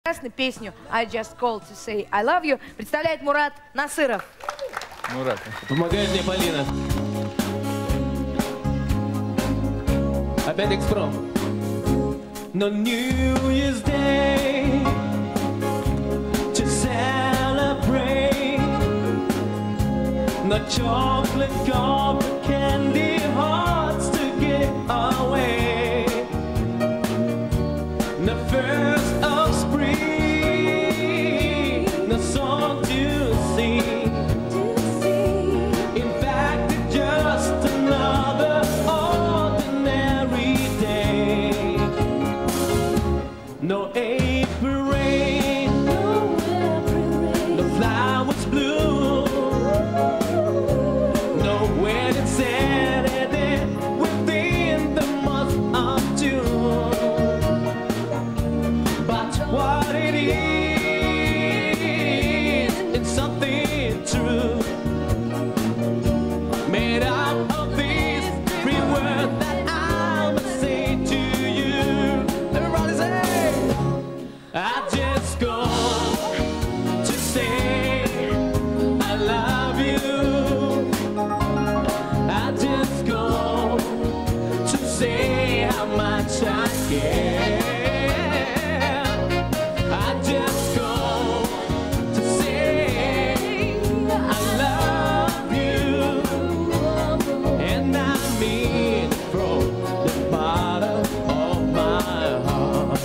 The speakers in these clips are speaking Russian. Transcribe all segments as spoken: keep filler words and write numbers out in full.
Песню I Just Called to Say I Love You представляет Мурат Насыров. Мурат. Помогает мне Полина. Опять экспром. No New Year's Day to celebrate. No chocolate covered candy hearts to give away. No first of spring, no song to sing. In fact, it's just another ordinary day. No April rain, no flowers bloom, no wedding Saturday within the month of June. But what it is, it's something true, made up of these three words that I must say to you. Everybody say, I just go to say I love you. I just go to say how much I care. I just go to say I love you, and I mean from the bottom of my heart.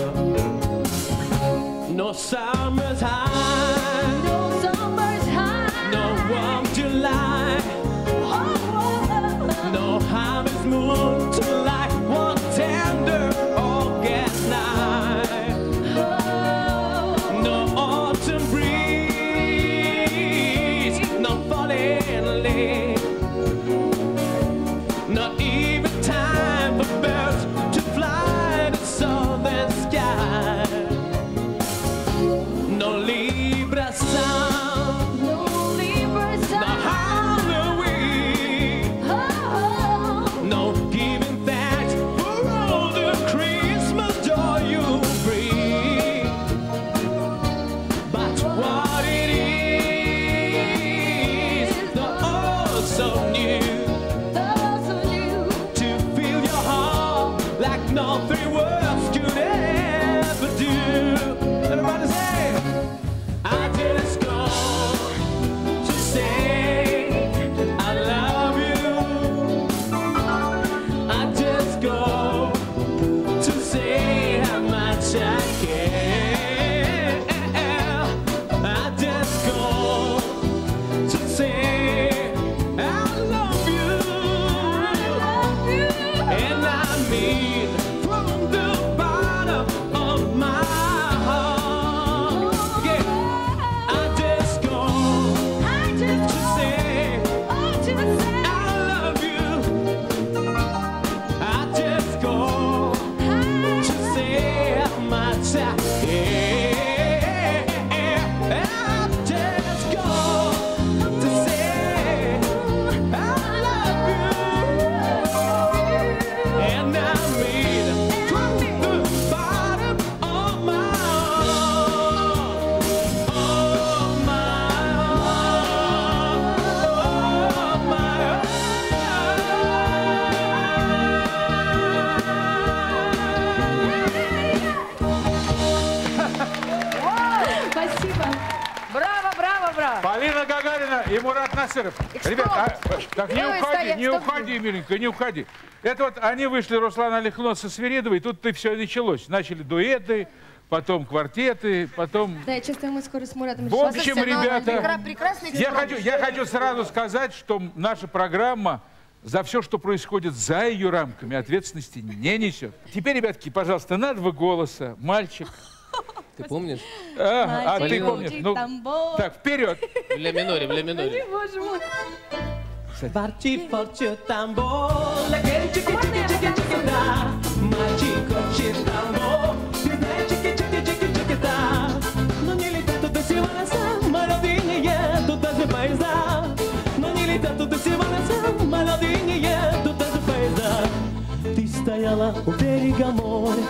No summer's high, No summer's high, no warm July, no harvest moon to light one tender August night. No autumn breeze, no falling leaf, not even time for birds to fly to southern sky. No Libra sound, no Libra no sound, Halloween, oh, no giving thanks for all the Christmas joy you bring. But what it is, the oh so new, those of you. to fill your heart like no three words could ever do. Everybody say, I just go to say I love you. I just go to say how much I care. I just go to say I love you, and I mean from the bottom of my heart. Yeah, I just go I just to say want to say I love you. I just go to say how much I care. I just go to say I love you, and I mean from the bottom of my heart, of my heart, of my Спасибо. Браво, браво, браво. Полина Гагарина и Мурат Насыров. Экспром. Ребят, а, так не Давай уходи, стоять, не стоп. уходи, миленькая, не уходи. Это вот они вышли, Руслан Алихнон со Свиридовой, тут и все началось. Начали дуэты, потом квартеты, потом... Да, я чувствую, мы скоро с Муратом В общем, Слушайте, ну, ребята, прекра- прекрасный я экспром. хочу, я хочу сразу сказать, что наша программа за все, что происходит за ее рамками, ответственности не несет. Теперь, ребятки, пожалуйста, на два голоса, мальчик. Ты помнишь? А, а ты Мальчик, помнишь? Ну, тамбов. так, вперед. В ля миноре, в ля миноре. Боже мой. Bate forte o tambor, aquele tique tique tique tique da. Maldito o tambor, tique tique tique tique tique da. No nie tanto te se van a sa, melodinha tu estás a paisar. No nie tanto te se van a sa, melodinha tu estás a paisar. Ti stai alla un veriga amore,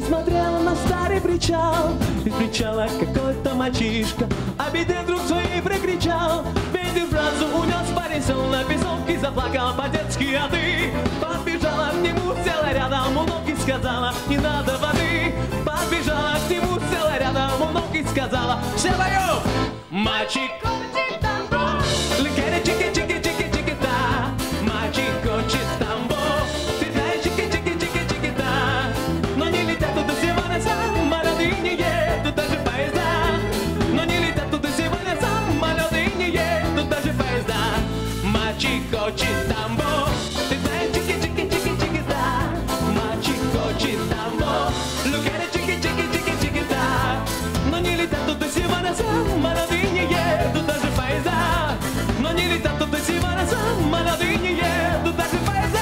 смотрела на старый причал. Из причала какой-то мальчишка обидел друг свой прикричал. Видел фразу, унес парень, сел на песок и заплакал по-детски, а ты подбежала к нему, села рядом у ног и сказала: не надо воды. Подбежала к нему, села рядом у ног и сказала: все поем! Мальчик хочет тамбов, ликери чики чики чики чики да. Мальчик хочет тамбов, ты знаешь чики чики чики чики да. Но не летят туда сегодня самолеты, не едут даже поезда. Но не летят туда сегодня самолеты, не едут даже поезда. Мальчик хочет тамбов, ты знаешь чики чики чики чики да. Мальчик хочет тамбов, ликери чики чики чики чики да. Но не летят туда сегодня самолеты, не едут даже поезда. Но не летят туда сегодня самолеты, не едут даже поезда.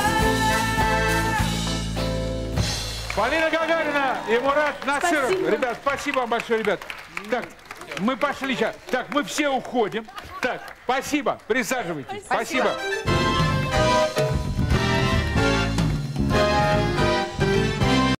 Полина Гагарина и Мурат Насыров. Спасибо. Ребят, спасибо вам большое, ребят. Так, мы пошли сейчас. Так, мы все уходим. Так, спасибо. Присаживайтесь. Спасибо. Спасибо.